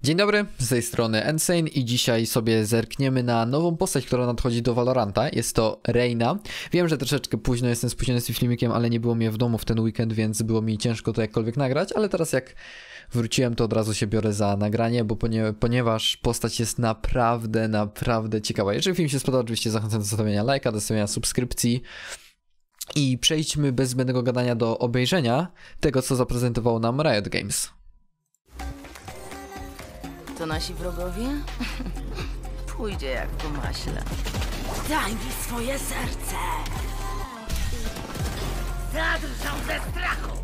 Dzień dobry, z tej strony Insane i dzisiaj sobie zerkniemy na nową postać, która nadchodzi do Valoranta. Jest to Reyna. Wiem, że troszeczkę późno jestem spóźniony z tym filmikiem, ale nie było mnie w domu w ten weekend, więc było mi ciężko to jakkolwiek nagrać, ale teraz jak wróciłem, to od razu się biorę za nagranie, bo ponieważ postać jest naprawdę ciekawa. Jeżeli film się spodobał, oczywiście zachęcam do zostawienia lajka, do zostawienia subskrypcji. I przejdźmy bez zbędnego gadania do obejrzenia tego, co zaprezentował nam Riot Games. To nasi wrogowie? Pójdzie jak po maśle. Daj mi swoje serce! Zadrżą ze strachu!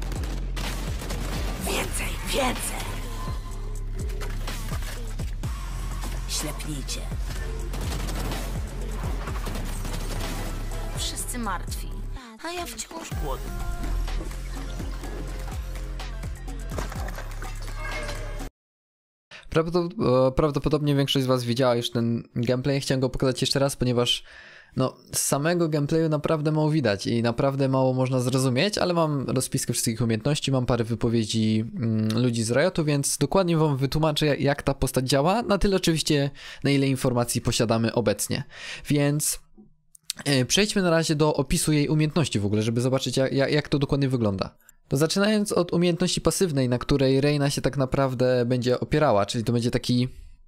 Więcej! Ślepnijcie. Wszyscy martwi, a ja wciąż głodny. Prawdopodobnie większość z was widziała już ten gameplay. Chciałem go pokazać jeszcze raz, ponieważ z samego gameplayu naprawdę mało widać i naprawdę mało można zrozumieć, ale mam rozpiskę wszystkich umiejętności, mam parę wypowiedzi ludzi z Riotu, więc dokładnie wam wytłumaczę, jak ta postać działa, na tyle oczywiście, na ile informacji posiadamy obecnie. Więc przejdźmy na razie do opisu jej umiejętności w ogóle, żeby zobaczyć jak to dokładnie wygląda. To zaczynając od umiejętności pasywnej, na której Reyna się tak naprawdę będzie opierała, czyli to będzie taki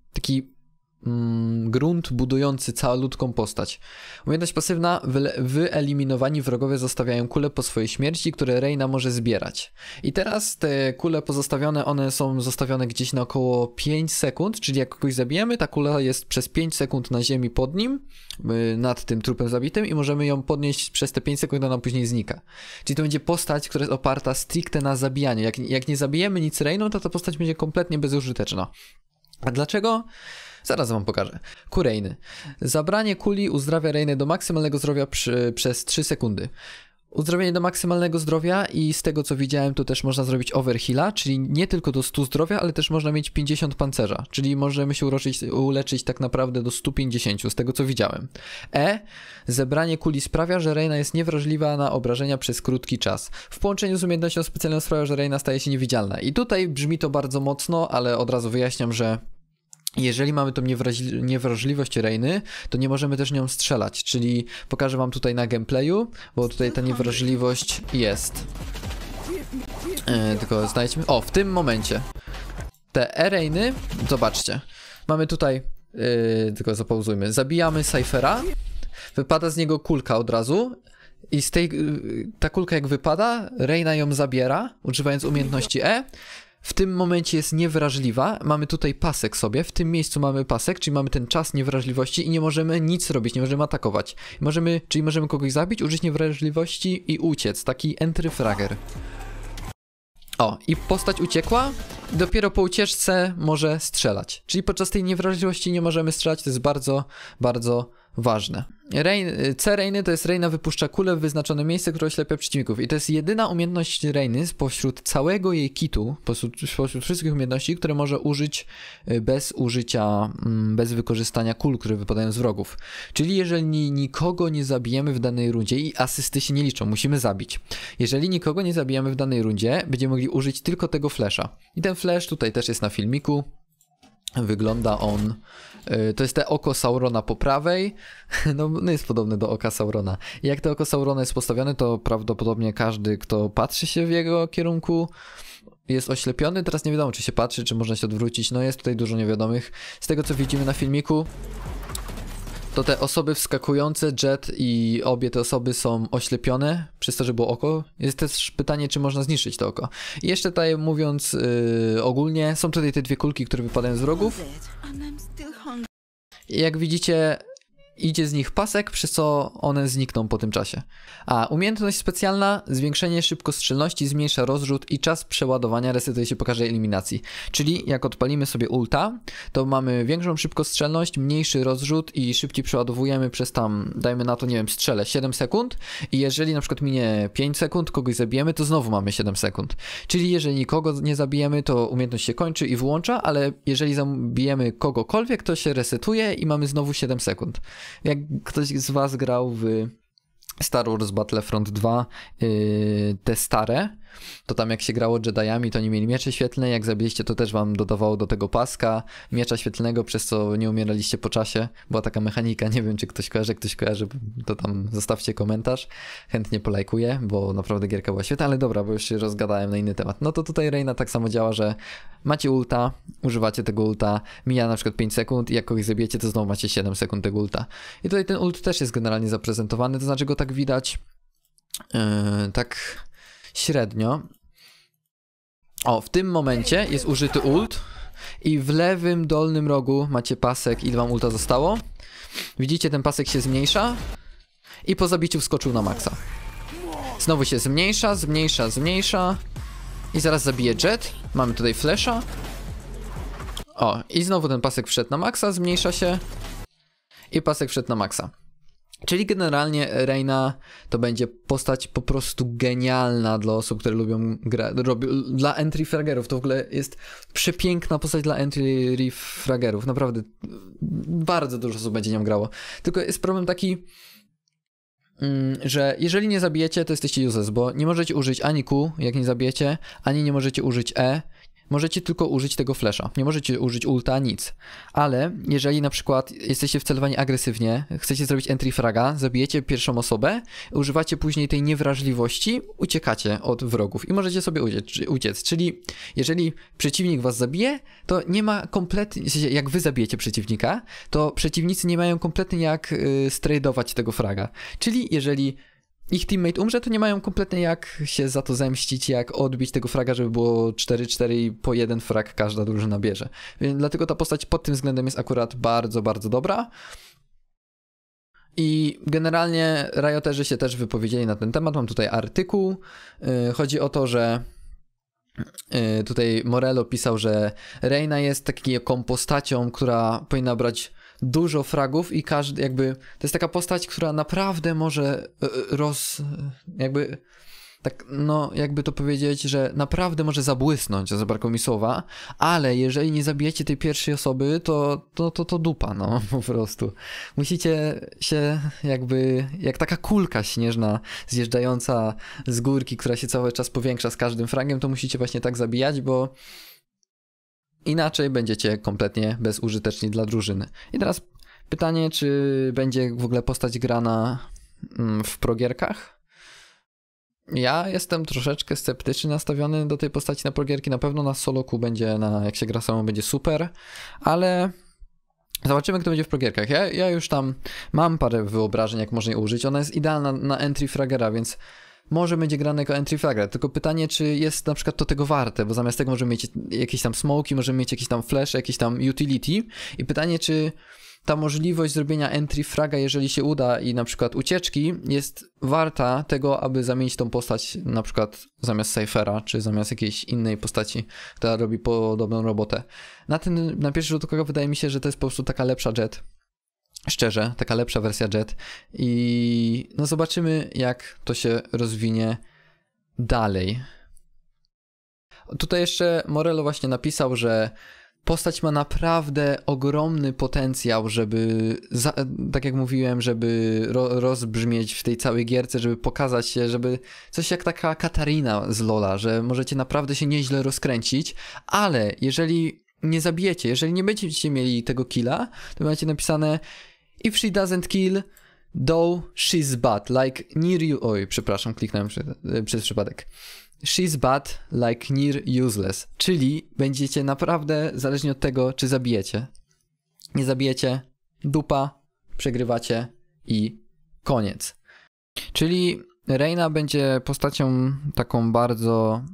grunt budujący całoludką postać. Umiejętność pasywna: wyeliminowani wrogowie zostawiają kule po swojej śmierci, które Reyna może zbierać. I teraz te kule pozostawione, one są zostawione gdzieś na około 5 sekund, czyli jak kogoś zabijemy, ta kula jest przez 5 sekund na ziemi pod nim, nad tym trupem zabitym i możemy ją podnieść przez te 5 sekund, ona później znika. Czyli to będzie postać, która jest oparta stricte na zabijaniu. Jak nie zabijemy nic Reyną, to ta postać będzie kompletnie bezużyteczna. A dlaczego? Zaraz wam pokażę. Reyny. Zabranie kuli uzdrawia Reynę do maksymalnego zdrowia przez 3 sekundy. Uzdrowienie do maksymalnego zdrowia i z tego co widziałem, to też można zrobić overheala, czyli nie tylko do 100 zdrowia, ale też można mieć 50 pancerza, czyli możemy się uleczyć tak naprawdę do 150, z tego co widziałem. Zebranie kuli sprawia, że Reyna jest niewrażliwa na obrażenia przez krótki czas. W połączeniu z umiejętnością specjalną sprawia, że Reyna staje się niewidzialna. I tutaj brzmi to bardzo mocno, ale od razu wyjaśniam, że jeżeli mamy tą niewrażliwość Reyny, to nie możemy też nią strzelać, czyli pokażę wam tutaj na gameplayu, bo tutaj ta niewrażliwość jest. Tylko znajdźmy. W tym momencie. Te Reyny, zobaczcie. Mamy tutaj, tylko zapauzujmy, zabijamy Cyphera, wypada z niego kulka od razu i ta kulka jak wypada, Reyna ją zabiera, używając umiejętności W tym momencie jest niewrażliwa, mamy tutaj pasek sobie, w tym miejscu mamy pasek, czyli mamy ten czas niewrażliwości i nie możemy nic robić, nie możemy atakować. Czyli możemy kogoś zabić, użyć niewrażliwości i uciec, taki entry fragger. I postać uciekła i dopiero po ucieczce może strzelać. Czyli podczas tej niewrażliwości nie możemy strzelać, to jest bardzo ważne. Reyny to jest Reyna wypuszcza kulę w wyznaczone miejsce, które oślepia przeciwników. I to jest jedyna umiejętność Reyny spośród całego jej kitu, spośród wszystkich umiejętności, które może użyć bez wykorzystania kul, które wypadają z wrogów. Czyli jeżeli nikogo nie zabijemy w danej rundzie i asysty się nie liczą, musimy zabić. Jeżeli nikogo nie zabijemy w danej rundzie, będziemy mogli użyć tylko tego flasha. I ten flash tutaj też jest na filmiku. Wygląda on, to jest te oko Saurona po prawej, jest podobne do oka Saurona. I jak to oko Saurona jest postawione, to prawdopodobnie każdy, kto patrzy się w jego kierunku, jest oślepiony. Teraz nie wiadomo, czy się patrzy, czy można się odwrócić, jest tutaj dużo niewiadomych. Z tego co widzimy na filmiku, to te osoby wskakujące, Jet i obie te osoby są oślepione przez to, że było oko. Jest też pytanie, czy można zniszczyć to oko. I jeszcze tutaj mówiąc ogólnie, są tutaj te dwie kulki, które wypadają z wrogów. I jak widzicie, idzie z nich pasek, przez co one znikną po tym czasie. A umiejętność specjalna: zwiększenie szybkostrzelności, zmniejsza rozrzut i czas przeładowania resetuje się po każdej eliminacji. Czyli jak odpalimy sobie ulta, to mamy większą szybkostrzelność, mniejszy rozrzut i szybciej przeładowujemy przez dajmy na to, strzelę 7 sekund i jeżeli na przykład minie 5 sekund, kogoś zabijemy, to znowu mamy 7 sekund. Czyli jeżeli nikogo nie zabijemy, to umiejętność się kończy i wyłącza, ale jeżeli zabijemy kogokolwiek, to się resetuje i mamy znowu 7 sekund. Jak ktoś z was grał w Star Wars Battlefront 2, te stare, to tam jak się grało Jediami, to nie mieli miecze świetlne, jak zabiliście, to też wam dodawało do tego paska miecza świetlnego, przez co nie umieraliście po czasie. Była taka mechanika, nie wiem czy ktoś kojarzy, to tam zostawcie komentarz, chętnie polajkuję, bo naprawdę gierka była świetna, ale dobra, bo już się rozgadałem na inny temat. No to tutaj Reina tak samo działa, że macie ulta, używacie tego ulta, mija na przykład 5 sekund i jak kogoś zabijecie, to znowu macie 7 sekund tego ulta. I tutaj ten ult też jest generalnie zaprezentowany, to znaczy go tak widać tak średnio. O, w tym momencie jest użyty ult i w lewym dolnym rogu macie pasek, ile wam ulta zostało. Widzicie, ten pasek się zmniejsza i po zabiciu wskoczył na maksa. Znowu się zmniejsza i zaraz zabije Jet. Mamy tutaj flasha. O, i znowu ten pasek wszedł na maksa, zmniejsza się i pasek wszedł na maksa. Czyli generalnie Reina to będzie postać po prostu genialna dla osób, które lubią grać, dla entry fragerów. To w ogóle jest przepiękna postać dla entry fragerów. Naprawdę bardzo dużo osób będzie nią grało. Tylko jest problem taki, że jeżeli nie zabijecie, to jesteście useless, bo nie możecie użyć ani Q, jak nie zabijecie, ani nie możecie użyć E. Możecie tylko użyć tego flasha, nie możecie użyć ulta, nic. Ale jeżeli na przykład jesteście wcelowani agresywnie, chcecie zrobić entry fraga, zabijecie pierwszą osobę, używacie później tej niewrażliwości, uciekacie od wrogów i możecie sobie uciec. Czyli jeżeli przeciwnik was zabije, to nie ma kompletnie, jak wy zabijecie przeciwnika, to przeciwnicy nie mają kompletnie jak stradować tego fraga. Czyli jeżeli ich teammate umrze, to nie mają kompletnie jak się za to zemścić, jak odbić tego fraga, żeby było 4-4 i po jeden frag każda drużyna bierze. Więc dlatego ta postać pod tym względem jest akurat bardzo, bardzo dobra. I generalnie Rioterzy się też wypowiedzieli na ten temat. Mam tutaj artykuł. Chodzi o to, że tutaj Morello pisał, że Reina jest taką postacią, która powinna brać dużo fragów i każdy jakby, to jest taka postać, która naprawdę może jakby to powiedzieć, że naprawdę może zabłysnąć, zabrakło mi słowa, ale jeżeli nie zabijecie tej pierwszej osoby, to dupa, no po prostu. Musicie się jakby, jak taka kulka śnieżna zjeżdżająca z górki, która się cały czas powiększa z każdym fragiem, to musicie właśnie tak zabijać, bo inaczej będziecie kompletnie bezużyteczni dla drużyny. I teraz pytanie, czy będzie w ogóle postać grana w progierkach? Ja jestem troszeczkę sceptycznie nastawiony do tej postaci na progierki. Na pewno na soloku będzie, jak się gra samą, będzie super, ale zobaczymy, kto będzie w progierkach. Ja już tam mam parę wyobrażeń, jak można jej użyć. Ona jest idealna na entry fragera, więc może będzie grane jako entry fragger, tylko pytanie, czy jest na przykład to tego warte, bo zamiast tego możemy mieć jakieś tam smoki, możemy mieć jakieś tam flash, jakieś tam utility i pytanie, czy ta możliwość zrobienia entry fraga, jeżeli się uda i na przykład ucieczki, jest warta tego, aby zamienić tą postać na przykład zamiast Cyphera, czy zamiast jakiejś innej postaci, która robi podobną robotę. Na pierwszy rzut oka wydaje mi się, że to jest po prostu taka lepsza Jet. Szczerze, taka lepsza wersja Jet i no zobaczymy, jak to się rozwinie dalej. Tutaj jeszcze Morello właśnie napisał, że postać ma naprawdę ogromny potencjał, żeby, tak jak mówiłem, żeby rozbrzmieć w tej całej gierce, żeby pokazać się, żeby coś jak taka Katarina z Lola, że możecie naprawdę się nieźle rozkręcić, ale jeżeli nie zabijecie, jeżeli nie będziecie mieli tego killa, to macie napisane if she doesn't kill, though she's bad, like near you... Oj, przepraszam, kliknąłem przez przypadek. She's bad, like near useless. Czyli będziecie naprawdę, zależnie od tego, czy zabijecie. Nie zabijecie, dupa, przegrywacie i koniec. Czyli Reina będzie postacią taką bardzo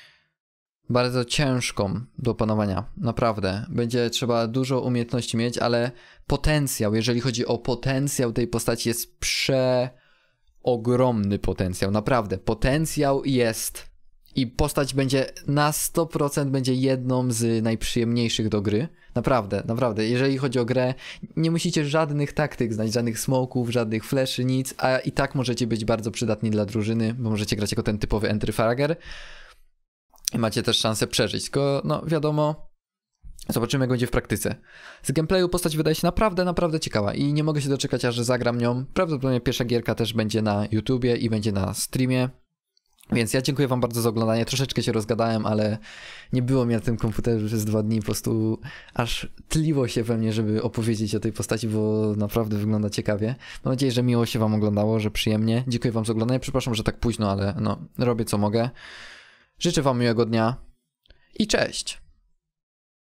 ciężką do opanowania, naprawdę. Będzie trzeba dużo umiejętności mieć, ale potencjał, jeżeli chodzi o potencjał tej postaci, jest przeogromny potencjał, naprawdę. Potencjał jest i postać będzie na 100% będzie jedną z najprzyjemniejszych do gry. Naprawdę, naprawdę. Jeżeli chodzi o grę, nie musicie żadnych taktyk znać, żadnych smoków, żadnych fleszy, nic, a i tak możecie być bardzo przydatni dla drużyny, bo możecie grać jako ten typowy entry fragger. I macie też szansę przeżyć, tylko no wiadomo, zobaczymy jak będzie w praktyce. Z gameplayu postać wydaje się naprawdę ciekawa i nie mogę się doczekać, aż zagram nią. Prawdopodobnie pierwsza gierka też będzie na YouTubie i będzie na streamie. Więc ja dziękuję wam bardzo za oglądanie. Troszeczkę się rozgadałem, ale nie było mnie na tym komputerze przez 2 dni. Po prostu aż tliło się we mnie, żeby opowiedzieć o tej postaci, bo naprawdę wygląda ciekawie. Mam nadzieję, że miło się wam oglądało, że przyjemnie. Dziękuję wam za oglądanie. Przepraszam, że tak późno, ale no, robię co mogę. Życzę wam miłego dnia i cześć!